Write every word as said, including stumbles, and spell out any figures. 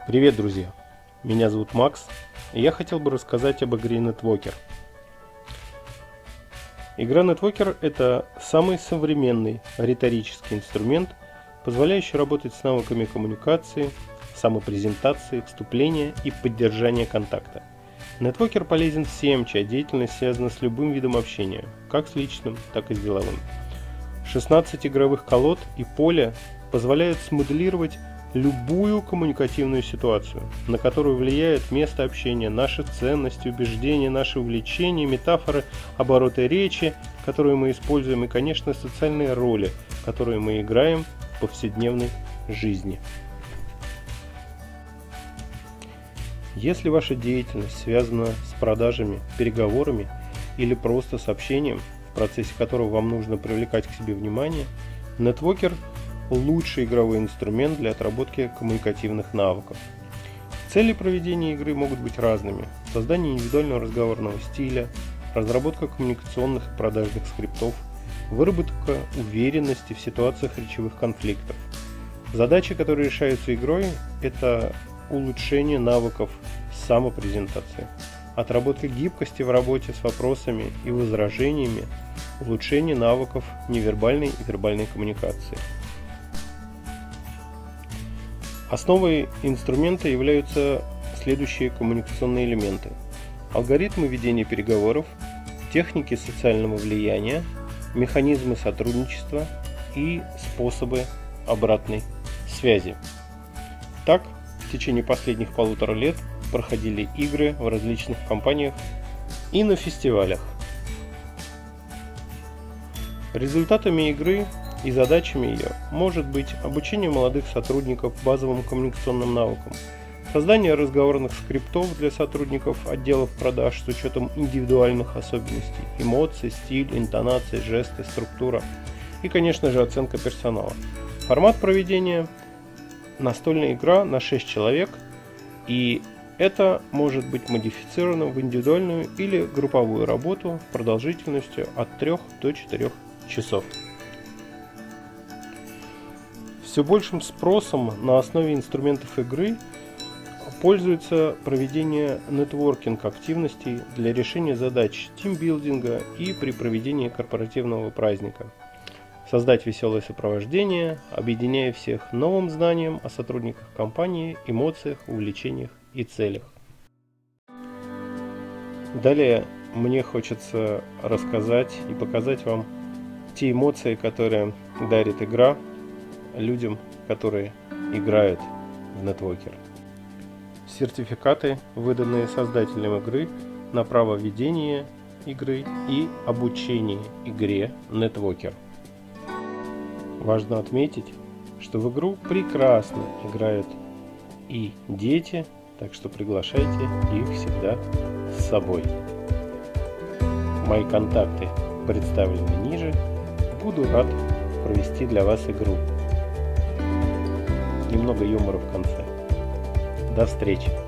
Привет, друзья! Меня зовут Макс, и я хотел бы рассказать об игре Networker. Игра Networker – это самый современный риторический инструмент, позволяющий работать с навыками коммуникации, самопрезентации, вступления и поддержания контакта. Networker полезен всем, чья деятельность связана с любым видом общения, как с личным, так и с деловым. шестнадцать игровых колод и поля позволяют смоделировать любую коммуникативную ситуацию, на которую влияет место общения, наши ценности, убеждения, наши увлечения, метафоры, обороты речи, которые мы используем, и, конечно, социальные роли, которые мы играем в повседневной жизни. Если ваша деятельность связана с продажами, переговорами или просто с общением, в процессе которого вам нужно привлекать к себе внимание, Networker – лучший игровой инструмент для отработки коммуникативных навыков. Цели проведения игры могут быть разными: создание индивидуального разговорного стиля, разработка коммуникационных и продажных скриптов, выработка уверенности в ситуациях речевых конфликтов. Задачи, которые решаются игрой, это улучшение навыков самопрезентации, отработка гибкости в работе с вопросами и возражениями, улучшение навыков невербальной и вербальной коммуникации. Основой инструмента являются следующие коммуникационные элементы: алгоритмы ведения переговоров, техники социального влияния, механизмы сотрудничества и способы обратной связи. Так, в течение последних полутора лет проходили игры в различных компаниях и на фестивалях. Результатами игры и задачами ее может быть обучение молодых сотрудников базовым коммуникационным навыкам, создание разговорных скриптов для сотрудников отделов продаж с учетом индивидуальных особенностей, эмоций, стиль, интонации, жесты, структура и, конечно же, оценка персонала. Формат проведения – настольная игра на шесть человек, и это может быть модифицировано в индивидуальную или групповую работу продолжительностью от трёх до четырёх часов. Все большим спросом на основе инструментов игры пользуется проведение нетворкинг активностей для решения задач тимбилдинга и при проведении корпоративного праздника. Создать веселое сопровождение, объединяя всех новым знанием о сотрудниках компании, эмоциях, увлечениях и целях. Далее мне хочется рассказать и показать вам те эмоции, которые дарит игра людям, которые играют в Networker. Сертификаты, выданные создателям игры на право ведения игры и обучения игре Networker. Важно отметить, что в игру прекрасно играют и дети, так что приглашайте их всегда с собой. Мои контакты представлены ниже. Буду рад провести для вас игру. Немного юмора в конце. До встречи!